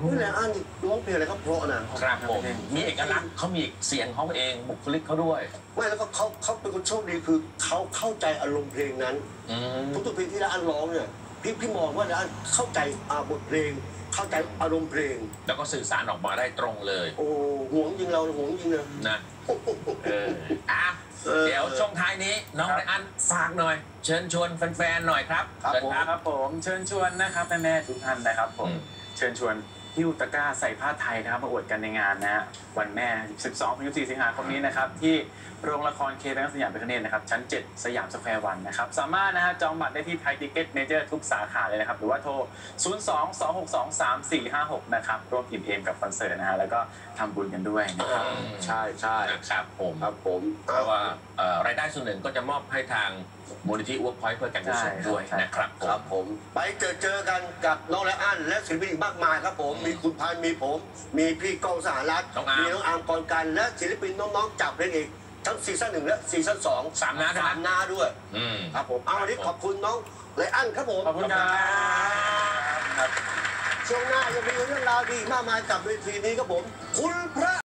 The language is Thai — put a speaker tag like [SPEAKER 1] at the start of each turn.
[SPEAKER 1] นี่แหละอันร้องเพลงอะไรก็เพราะนะครับ
[SPEAKER 2] ผมมีเอกลักษณ์เขามีเสียงเขาเองบุคลิกเขาด้วย
[SPEAKER 1] ไม่แล้วก็เขาเป็นคนโชคดีคือเขาเข้าใจอารมณ์เพลงนั้นทุกเพลงที่อันร้องเนี่ยพี่มองว่าอันเข้าใจบทเพลงเข้าใจอารมณ์เพลง
[SPEAKER 2] แล้วก็สื่อสารออกมาได้ตรงเลย
[SPEAKER 1] โอ้ห่วงจริงเราห่วงจริง
[SPEAKER 2] นะเดี๋ยวช่วงท้ายนี้น้องไรอันฝากหน่อยเชิญชวนแฟนๆหน่อยครับ
[SPEAKER 3] ครับผมเชิญชวนนะครับแม่ๆทุกท่านนะครับผมเชิญชวนหิ้วตะกร้าใส่ผ้าไทยนะครับมาอวดกันในงานนะวันแม่ 12-14 สิงหาคมนี้นะครับที่โรงละครเคแบงค์สยามพิคเนตนะครับชั้น 7 สยามสแควร์วันนะครับสามารถจองบัตรได้ที่ไทยทิเก็ตเมเจอร์ทุกสาขาเลยนะครับหรือว่าโทร 02-262-3456 นะครับร่วมอิ่มเอมกับคอนเสิร์ตนะฮะแล้วก็ทำบุญกันด้วยนะครับ
[SPEAKER 1] ใช่
[SPEAKER 2] ครับผมเพราะว่ารายได้ส่วนหนึ่งก็จะมอบให้ทางมูลนิธิเวิร์กพอยต์เพื่อการกุศลด้วยนะครับ
[SPEAKER 1] ผมไปเจอกันกับน้องไรอันและศิลปินอีกมากมายครับผมมีคุณพันมีผมมีพี่กองสหรัฐมีน้องอาร์มกรกันและศิลปินน้องๆจากเพลงอีกทั้งซีซั่น 1และซีซั่น 2 3 หน้าด้วยครับผมวันนี้ขอบคุณน้องไรอันครับผม
[SPEAKER 3] ขอบคุณครับ
[SPEAKER 1] ช่วงหน้ายังมีเรื่องราวดีมากมายกับเวทีนี้ครับผมคุณพระ